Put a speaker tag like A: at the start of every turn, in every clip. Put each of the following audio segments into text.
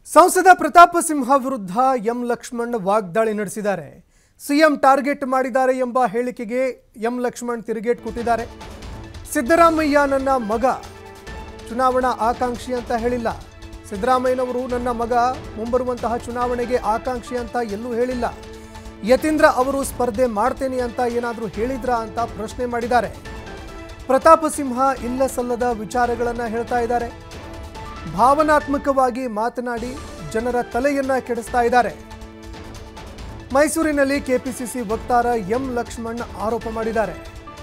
A: ಸಂಸದ ಪ್ರತಾಪ ಸಿಂಹ ವಿರುದ್ಧ ಎಂ ಲಕ್ಷ್ಮಣ್ ವಾಗ್ದಾಳಿ ನಡೆಸಿದ್ದಾರೆ. ಸಿಎಂ ಟಾರ್ಗೆಟ್ ಮಾಡಿದ್ದಾರೆ ಎಂಬ ಹೇಳಿಕೆಗೆ ಎಂ ಲಕ್ಷ್ಮಣ್ ತಿರುಗೇಟ್ ಕೊಟ್ಟಿದ್ದಾರೆ. ಸಿದ್ದರಾಮಯ್ಯ ನನ್ನ ಮಗ ಚುನಾವಣಾ ಆಕಾಂಕ್ಷಿ ಅಂತ ಹೇಳಿಲ್ಲ. ಸಿದ್ದರಾಮಯ್ಯನವರು ನನ್ನ ಮಗ ಮುಂಬರುವಂತಹ ಚುನಾವಣೆಗೆ ಆಕಾಂಕ್ಷಿ ಅಂತ ಎಲ್ಲೂ ಹೇಳಿಲ್ಲ. ಯತೀಂದ್ರ ಅವರು ಸ್ಪರ್ಧೆ ಮಾಡ್ತೇನೆ ಅಂತ ಏನಾದರೂ ಹೇಳಿದ್ರಾ ಅಂತ ಪ್ರಶ್ನೆ ಮಾಡಿದ್ದಾರೆ. ಪ್ರತಾಪ ಸಿಂಹ ಇಲ್ಲ ಸಲ್ಲದ ವಿಚಾರಗಳನ್ನು ಹೇಳ್ತಾ ಇದ್ದಾರೆ. ಭಾವನಾತ್ಮಕವಾಗಿ ಮಾತನಾಡಿ ಜನರ ತಲೆಯನ್ನ ಕೆಡಿಸ್ತಾ ಇದ್ದಾರೆ. ಮೈಸೂರಿನಲ್ಲಿ ಕೆಪಿಸಿಸಿ ವಕ್ತಾರ ಎಂ ಲಕ್ಷ್ಮಣ್ ಆರೋಪ ಮಾಡಿದ್ದಾರೆ.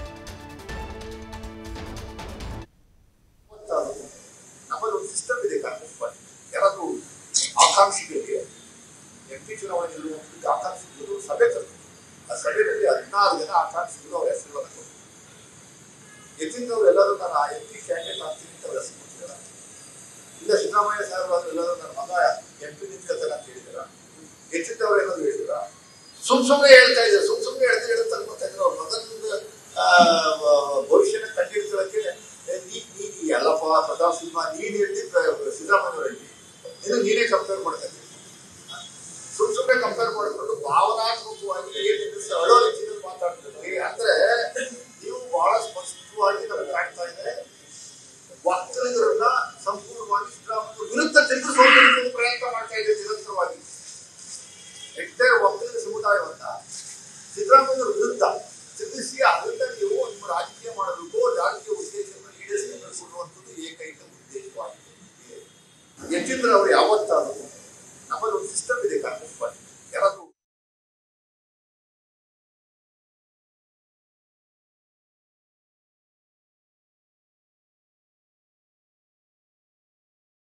B: ನಮ್ಮದೊಂದು ಸಿಸ್ಟಮ್ ಇದೆ ಕಾಂಗ್ರೆಸ್ ಪಾರ್ಟಿ. ಯಾರಾದ್ರೂ ಆಕಾಂಕ್ಷಿಗಳಿಗೆ ಎಂಪಿ ಚುನಾವಣೆಯಲ್ಲಿ ಆಕಾಂಕ್ಷಿಗಳು ಸಭೆ ಕರೆದು ಆ ಸಭೆಯಲ್ಲಿ 16 ಜನ ಆಕಾಂಕ್ಷಿಗಳು ಅವರ ಹೆಸರುಗಳನ್ನು ಕೊಟ್ಟರು. ಯತೀಂದ್ರ ಅವರು ಎಲ್ಲರೂ ನಾನು ಆ ಎಂಪಿ ಕ್ಯಾಂಡಿಡೇಟ್ ಆಗ್ತೀನಿ ಅಂತ ಅವರ ಹೆಸರು ಕೊಟ್ಟಿದ್ದಾರೆ. ಇಲ್ಲ ಸಿದ್ದರಾಮಯ್ಯ ಸಾಹೇಬ್ ಎಲ್ಲರೂ ನನ್ನ ಮಗ ಎಂಪಿ ನಿಂತ್ಕೊತಾನೆ ಅಂತ ಹೇಳಿದಾರ. ಯತೀಂದ್ರ ಅವರು ಏನಾದ್ರು ಹೇಳಿದಾರ? ಸುಮ್ಮನೆ ಹೇಳ್ತಾ ಇದ್ದಾರೆ. ಸುಮ್ಮನೆ ಹೇಳ್ತಾ ಅನ್ಕೊತಾ ಇದ್ರು. ಅವ್ರ ಮಗನ ಭವಿಷ್ಯನ ಕಂಡಿಡ್ಕೊಳ್ಳಕ್ಕೆ ಎಲ್ಲಪ್ಪ ಪ್ರತಾಪ್ ಸಿಂಹ ನೀನ್ ಹೇಳ್ತಿ ಸಿದ್ದರಾಮಯ್ಯ ಹೇಳ್ತಿ ನೀನೇ ಕಂಪೇರ್ ಮಾಡ್ತಾ ಇದ್ದೀವಿ. ಸುಮ್ಮನೆ ಕಂಪೇರ್ ಮಾಡಿಕೊಂಡು ಭಾವನಾತ್ಮಕವಾಗಿ ಅಳೋ ರೀತಿಯಲ್ಲಿ ಮಾತಾಡ್ತಿದ್ರಿ. ಅಂದ್ರೆ ನೀವು ಬಹಳ ಸ್ಪಷ್ಟವಾಗಿ ನಮಗೆ ಕಾಣ್ತಾ ಇದೆ. ವಕ್ತೃಗಳನ್ನ ಸಂಪೂರ್ಣವಾಗಿ ಸಿದ್ದರಾಮಯ್ಯ ವಿರುದ್ಧ ತಿರುಗಿಸುವ ಪ್ರಯತ್ನ ಮಾಡ್ತಾ ಇದೆ ನಿರಂತರವಾಗಿ. ಎಂಟೈರ್ ವಕ್ತೃ ಸಮುದಾಯವನ್ನ ಸಿದ್ದರಾಮಯ್ಯ ವಿರುದ್ಧ ತಿರುಗಿಸಿ ಅದರಿಂದ ನೀವು ನಿಮ್ಮ ರಾಜಕೀಯ ಮಾಡಬೇಕು, ರಾಜಕೀಯ ಉದ್ದೇಶವನ್ನು ಈಡೇರಿಸಿಕೊಳ್ಳುವಂಥದ್ದು ಏಕೈಕ ಉದ್ದೇಶವಾಗಿದೆ. ಯತೀಂದ್ರ ಅವರು ಯಾವತ್ತ